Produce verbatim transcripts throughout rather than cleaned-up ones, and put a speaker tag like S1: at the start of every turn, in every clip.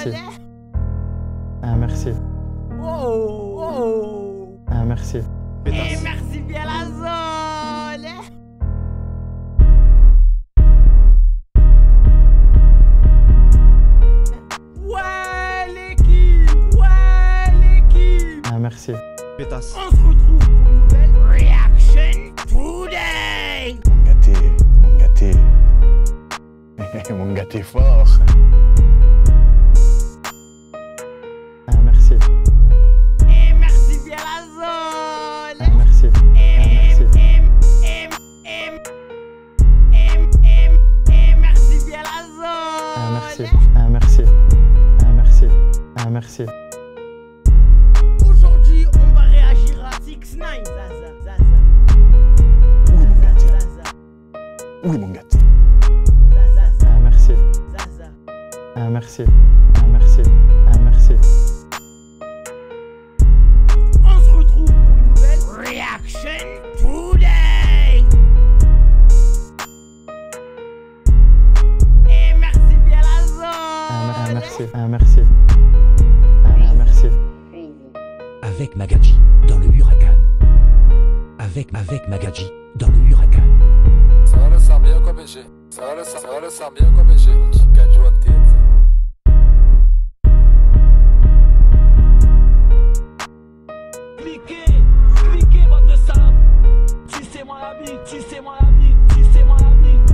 S1: merci. Ah, merci.
S2: Oh, oh.
S1: Ah, merci.
S2: Et merci bien la zone. Ouais l'équipe, ouais l'équipe.
S1: Ah, merci.
S3: Pétasse.
S2: On se retrouve pour une nouvelle Reaction Today.
S4: Mon gâté, mon gâté. Mon gâté fort.
S1: Ah, merci.
S2: Et merci bien la zone.
S1: Ah, merci. Ah,
S2: Et,
S1: merci.
S2: et, et, et, et, et, et merci bien la zone.
S1: Ah, merci. Ah, merci. Ah, merci. Ah, merci.
S2: Aujourd'hui, on va réagir à six nine. Zaza, Zaza.
S4: Oui, mon gâté.
S2: Zaza,
S4: Oui, mon gâté.
S2: Zaza,
S1: Ah, merci.
S2: Zaza.
S1: Ah, merci. Ah, merci. Ah, merci.
S2: On se retrouve pour une nouvelle Reaction Today. Et merci bien la zone.
S1: Ah, merci. Ah, merci. Ah, merci.
S5: Avec Magadji dans le Huracan. Avec, avec Magadji dans le Huracan.
S6: Ça va le sang bien quoi B G. Ça va le sang, ça va le sang bien quoi B G. Gajo en tête.
S2: Cliquez, cliquez votre sable. Tissez-moi la bite, tissez-moi la bite, tissez-moi la bite.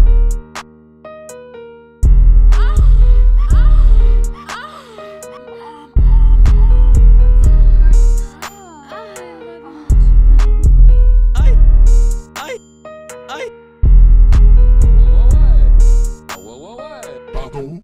S2: Aïe, aïe, aïe.
S6: Ouais ouais ouais. Ouais ouais ouais.
S4: Pardon?